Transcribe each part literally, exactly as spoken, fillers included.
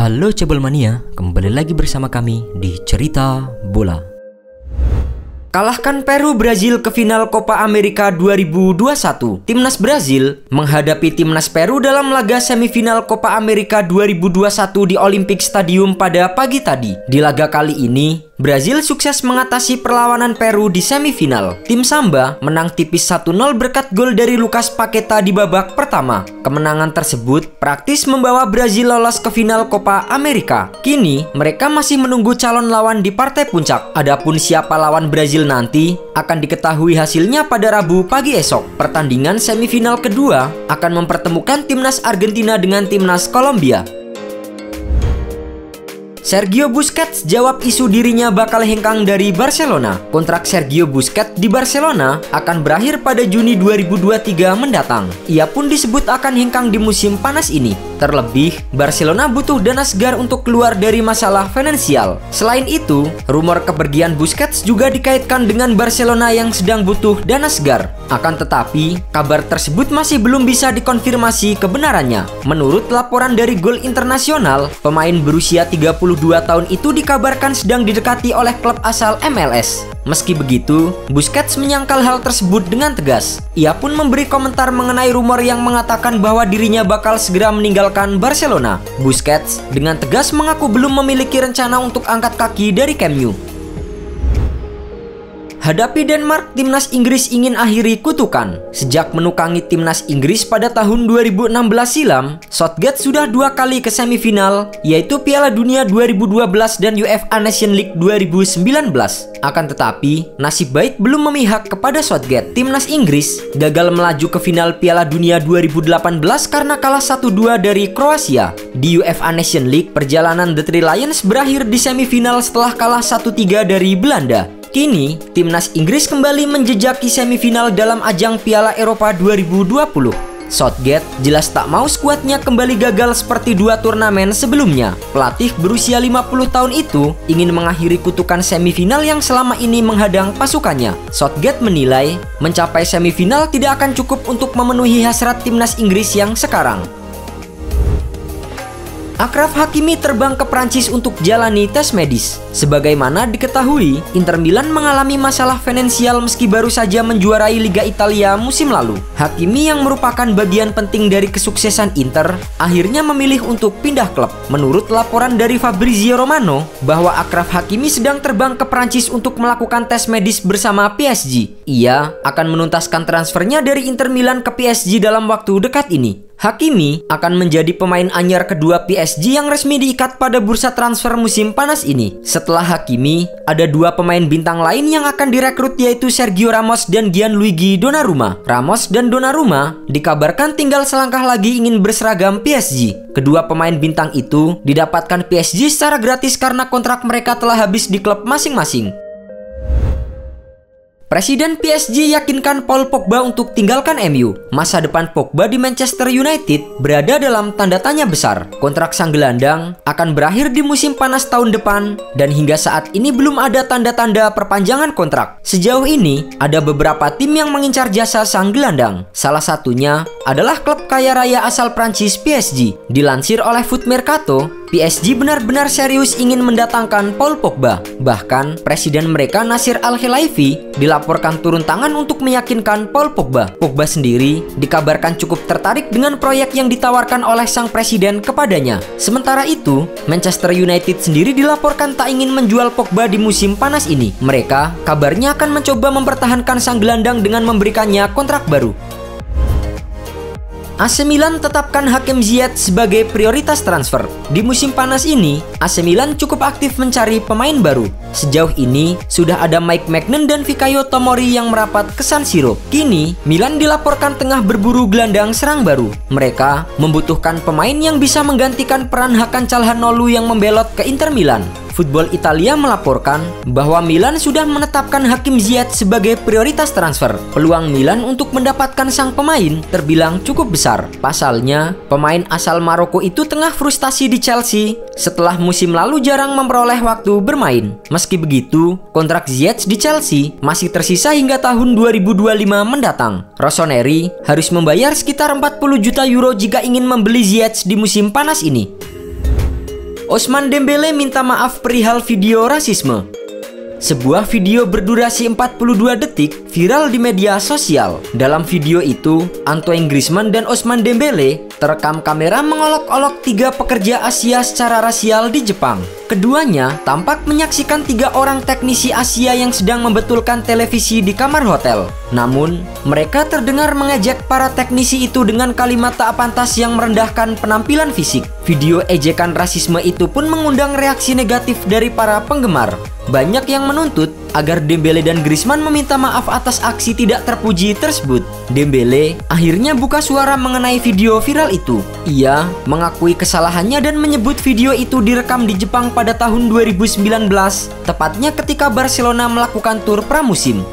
Halo Cebolmania, kembali lagi bersama kami di Cerita Bola. Kalahkan Peru Brazil ke final Copa America dua ribu dua puluh satu. Timnas Brazil menghadapi Timnas Peru dalam laga semifinal Copa America dua ribu dua puluh satu di Olympic Stadium pada pagi tadi. Di laga kali ini, Brazil sukses mengatasi perlawanan Peru di semifinal. Tim Samba menang tipis satu nol berkat gol dari Lucas Paqueta di babak pertama. Kemenangan tersebut praktis membawa Brazil lolos ke final Copa America. Kini, mereka masih menunggu calon lawan di partai puncak. Adapun siapa lawan Brazil nanti akan diketahui hasilnya pada Rabu pagi esok. Pertandingan semifinal kedua akan mempertemukan timnas Argentina dengan timnas Kolombia. Sergio Busquets jawab isu dirinya bakal hengkang dari Barcelona. Kontrak Sergio Busquets di Barcelona akan berakhir pada Juni dua ribu dua puluh tiga mendatang. Ia pun disebut akan hengkang di musim panas ini. Terlebih, Barcelona butuh dana segar untuk keluar dari masalah finansial. Selain itu, rumor kepergian Busquets juga dikaitkan dengan Barcelona yang sedang butuh dana segar. Akan tetapi, kabar tersebut masih belum bisa dikonfirmasi kebenarannya. Menurut laporan dari Gol Internasional, pemain berusia tiga puluh dua tahun itu dikabarkan sedang didekati oleh klub asal M L S. Meski begitu, Busquets menyangkal hal tersebut dengan tegas. Ia pun memberi komentar mengenai rumor yang mengatakan bahwa dirinya bakal segera meninggalkan Barcelona. Busquets dengan tegas mengaku belum memiliki rencana untuk angkat kaki dari Camp Nou. Hadapi Denmark, timnas Inggris ingin akhiri kutukan. Sejak menukangi timnas Inggris pada tahun dua ribu enam belas silam, Southgate sudah dua kali ke semifinal, yaitu Piala Dunia dua ribu dua belas dan UEFA Nations League dua ribu sembilan belas. Akan tetapi, nasib baik belum memihak kepada Southgate. Timnas Inggris gagal melaju ke final Piala Dunia dua ribu delapan belas karena kalah satu dua dari Kroasia. Di UEFA Nations League, perjalanan The Three Lions berakhir di semifinal setelah kalah satu tiga dari Belanda. Kini, timnas Inggris kembali menjejaki semifinal dalam ajang Piala Eropa dua ribu dua puluh. Southgate jelas tak mau skuadnya kembali gagal seperti dua turnamen sebelumnya. Pelatih berusia lima puluh tahun itu ingin mengakhiri kutukan semifinal yang selama ini menghadang pasukannya. Southgate menilai mencapai semifinal tidak akan cukup untuk memenuhi hasrat timnas Inggris yang sekarang. Achraf Hakimi terbang ke Prancis untuk jalani tes medis. Sebagaimana diketahui, Inter Milan mengalami masalah finansial meski baru saja menjuarai Liga Italia musim lalu. Hakimi yang merupakan bagian penting dari kesuksesan Inter, akhirnya memilih untuk pindah klub. Menurut laporan dari Fabrizio Romano, bahwa Achraf Hakimi sedang terbang ke Prancis untuk melakukan tes medis bersama P S G. Ia akan menuntaskan transfernya dari Inter Milan ke P S G dalam waktu dekat ini. Hakimi akan menjadi pemain anyar kedua P S G yang resmi diikat pada bursa transfer musim panas ini. Setelah Hakimi, ada dua pemain bintang lain yang akan direkrut, yaitu Sergio Ramos dan Gianluigi Donnarumma. Ramos dan Donnarumma dikabarkan tinggal selangkah lagi ingin berseragam P S G. Kedua pemain bintang itu didapatkan P S G secara gratis karena kontrak mereka telah habis di klub masing-masing. Presiden P S G yakinkan Paul Pogba untuk tinggalkan M U. Masa depan Pogba di Manchester United berada dalam tanda tanya besar. Kontrak sang gelandang akan berakhir di musim panas tahun depan dan hingga saat ini belum ada tanda-tanda perpanjangan kontrak. Sejauh ini ada beberapa tim yang mengincar jasa sang gelandang. Salah satunya adalah klub kaya raya asal Prancis P S G. Dilansir oleh Foot Mercato, P S G benar-benar serius ingin mendatangkan Paul Pogba. Bahkan, presiden mereka Nasir Al-Khelaifi dilaporkan turun tangan untuk meyakinkan Paul Pogba. Pogba sendiri dikabarkan cukup tertarik dengan proyek yang ditawarkan oleh sang presiden kepadanya. Sementara itu, Manchester United sendiri dilaporkan tak ingin menjual Pogba di musim panas ini. Mereka kabarnya akan mencoba mempertahankan sang gelandang dengan memberikannya kontrak baru. A C Milan tetapkan Hakim Ziyech sebagai prioritas transfer. Di musim panas ini, A C Milan cukup aktif mencari pemain baru. Sejauh ini, sudah ada Mike Maignan dan Fikayo Tomori yang merapat ke San Siro. Kini, Milan dilaporkan tengah berburu gelandang serang baru. Mereka membutuhkan pemain yang bisa menggantikan peran Hakan Calhanoglu yang membelot ke Inter Milan. Football Italia melaporkan bahwa Milan sudah menetapkan Hakim Ziyech sebagai prioritas transfer. Peluang Milan untuk mendapatkan sang pemain terbilang cukup besar. Pasalnya, pemain asal Maroko itu tengah frustasi di Chelsea setelah musim lalu jarang memperoleh waktu bermain. Meski begitu, kontrak Ziyech di Chelsea masih tersisa hingga tahun dua ribu dua puluh lima mendatang. Rossoneri harus membayar sekitar empat puluh juta euro jika ingin membeli Ziyech di musim panas ini. Ousmane Dembélé minta maaf perihal video rasisme. Sebuah video berdurasi empat puluh dua detik viral di media sosial. Dalam video itu, Antoine Griezmann dan Ousmane Dembélé terekam kamera mengolok-olok tiga pekerja Asia secara rasial di Jepang. Keduanya tampak menyaksikan tiga orang teknisi Asia yang sedang membetulkan televisi di kamar hotel. Namun, mereka terdengar mengejek para teknisi itu dengan kalimat tak pantas yang merendahkan penampilan fisik. Video ejekan rasisme itu pun mengundang reaksi negatif dari para penggemar. Banyak yang menuntut agar Dembélé dan Griezmann meminta maaf atas aksi tidak terpuji tersebut. Dembélé akhirnya buka suara mengenai video viral itu. Ia mengakui kesalahannya dan menyebut video itu direkam di Jepang pada tahun dua ribu sembilan belas, tepatnya ketika Barcelona melakukan tur pramusim.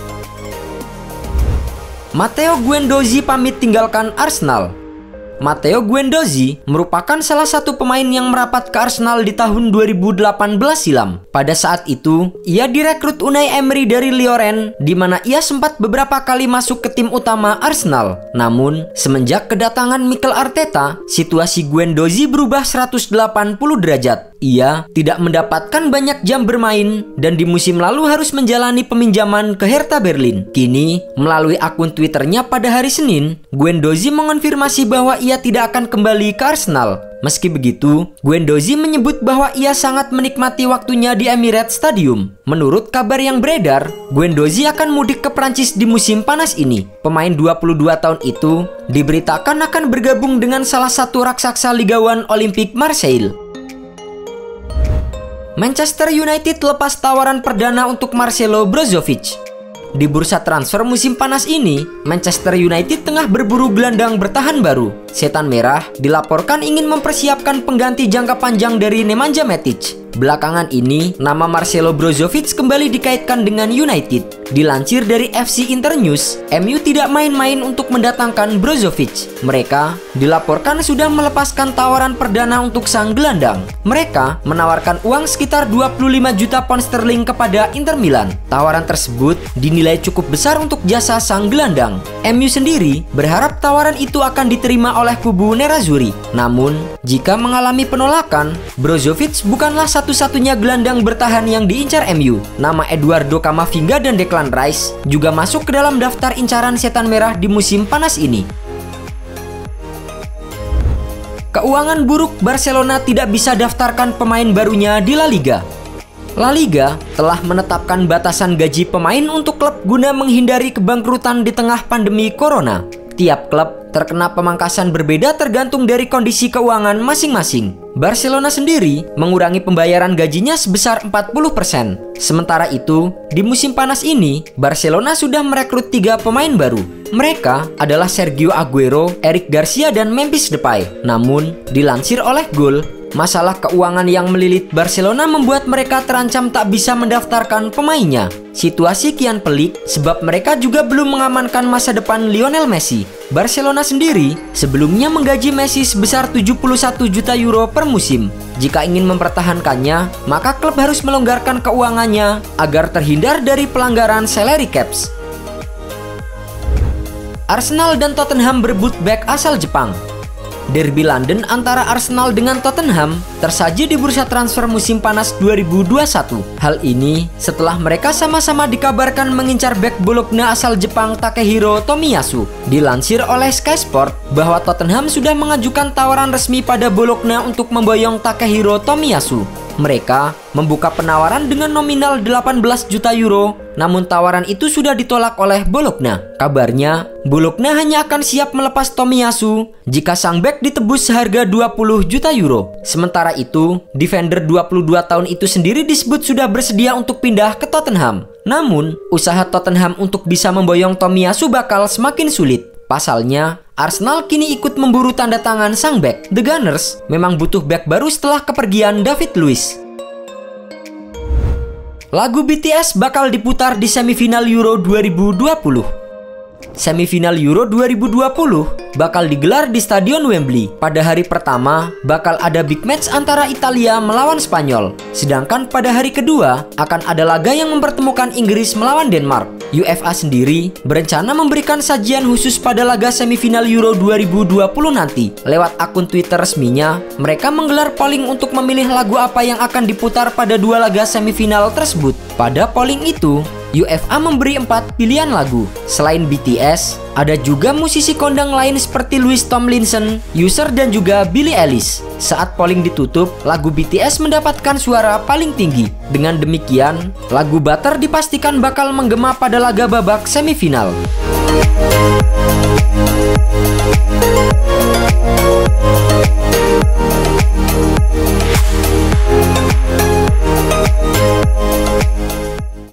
Matteo Guendouzi pamit tinggalkan Arsenal. Matteo Guendouzi merupakan salah satu pemain yang merapat ke Arsenal di tahun dua ribu delapan belas silam. Pada saat itu, ia direkrut Unai Emery dari Lyon, di mana ia sempat beberapa kali masuk ke tim utama Arsenal. Namun, semenjak kedatangan Mikel Arteta, situasi Guendouzi berubah seratus delapan puluh derajat. Ia tidak mendapatkan banyak jam bermain dan di musim lalu harus menjalani peminjaman ke Hertha Berlin. Kini, melalui akun Twitternya pada hari Senin, Guendouzi mengonfirmasi bahwa ia tidak akan kembali ke Arsenal. Meski begitu, Guendouzi menyebut bahwa ia sangat menikmati waktunya di Emirates Stadium. Menurut kabar yang beredar, Guendouzi akan mudik ke Prancis di musim panas ini. Pemain dua puluh dua tahun itu diberitakan akan bergabung dengan salah satu raksasa Liga satu Olympique Marseille. Manchester United lepas tawaran perdana untuk Marcelo Brozovic. Di bursa transfer musim panas ini, Manchester United tengah berburu gelandang bertahan baru. Setan Merah dilaporkan ingin mempersiapkan pengganti jangka panjang dari Nemanja Matic. Belakangan ini, nama Marcelo Brozovic kembali dikaitkan dengan United. Dilansir dari F C Internews, M U tidak main-main untuk mendatangkan Brozovic. Mereka dilaporkan sudah melepaskan tawaran perdana untuk sang gelandang. Mereka menawarkan uang sekitar dua puluh lima juta pound sterling kepada Inter Milan. Tawaran tersebut dinilai cukup besar untuk jasa sang gelandang. M U sendiri berharap tawaran itu akan diterima oleh kubu Nerazzurri. Namun, jika mengalami penolakan, Brozovic bukanlah satu-satunya gelandang bertahan yang diincar M U. Nama Eduardo Camavinga dan Declan Rice juga masuk ke dalam daftar incaran Setan Merah di musim panas ini. Keuangan buruk Barcelona tidak bisa daftarkan pemain barunya di La Liga. La Liga telah menetapkan batasan gaji pemain untuk klub guna menghindari kebangkrutan di tengah pandemi corona. Tiap klub terkena pemangkasan berbeda tergantung dari kondisi keuangan masing-masing. Barcelona sendiri mengurangi pembayaran gajinya sebesar empat puluh persen. Sementara itu, di musim panas ini, Barcelona sudah merekrut tiga pemain baru. Mereka adalah Sergio Aguero, Eric Garcia, dan Memphis Depay. Namun, dilansir oleh Goal, masalah keuangan yang melilit Barcelona membuat mereka terancam tak bisa mendaftarkan pemainnya. Situasi kian pelik sebab mereka juga belum mengamankan masa depan Lionel Messi. Barcelona sendiri sebelumnya menggaji Messi sebesar tujuh puluh satu juta euro per musim. Jika ingin mempertahankannya, maka klub harus melonggarkan keuangannya agar terhindar dari pelanggaran salary caps. Arsenal dan Tottenham berebut bek asal Jepang. Derby London antara Arsenal dengan Tottenham tersaji di bursa transfer musim panas dua ribu dua puluh satu. Hal ini setelah mereka sama-sama dikabarkan mengincar bek Bologna asal Jepang Takehiro Tomiyasu. Dilansir oleh Sky Sport bahwa Tottenham sudah mengajukan tawaran resmi pada Bologna untuk memboyong Takehiro Tomiyasu. Mereka membuka penawaran dengan nominal delapan belas juta euro, namun tawaran itu sudah ditolak oleh Bologna. Kabarnya, Bologna hanya akan siap melepas Tomiyasu jika sang bek ditebus seharga dua puluh juta euro. Sementara itu, defender dua puluh dua tahun itu sendiri disebut sudah bersedia untuk pindah ke Tottenham. Namun, usaha Tottenham untuk bisa memboyong Tomiyasu bakal semakin sulit. Pasalnya, Arsenal kini ikut memburu tanda tangan sang bek. The Gunners memang butuh bek baru setelah kepergian David Luiz. Lagu B T S bakal diputar di semifinal Euro dua ribu dua puluh. Semifinal Euro dua ribu dua puluh bakal digelar di Stadion Wembley. Pada hari pertama, bakal ada big match antara Italia melawan Spanyol. Sedangkan pada hari kedua, akan ada laga yang mempertemukan Inggris melawan Denmark. U E F A sendiri berencana memberikan sajian khusus pada laga semifinal Euro dua ribu dua puluh nanti. Lewat akun Twitter resminya, mereka menggelar polling untuk memilih lagu apa yang akan diputar pada dua laga semifinal tersebut. Pada polling itu, U E F A memberi empat pilihan lagu. Selain B T S, ada juga musisi kondang lain seperti Louis Tomlinson, Usher, dan juga Billie Eilish. Saat polling ditutup, lagu B T S mendapatkan suara paling tinggi. Dengan demikian, lagu Butter dipastikan bakal menggema pada laga babak semifinal.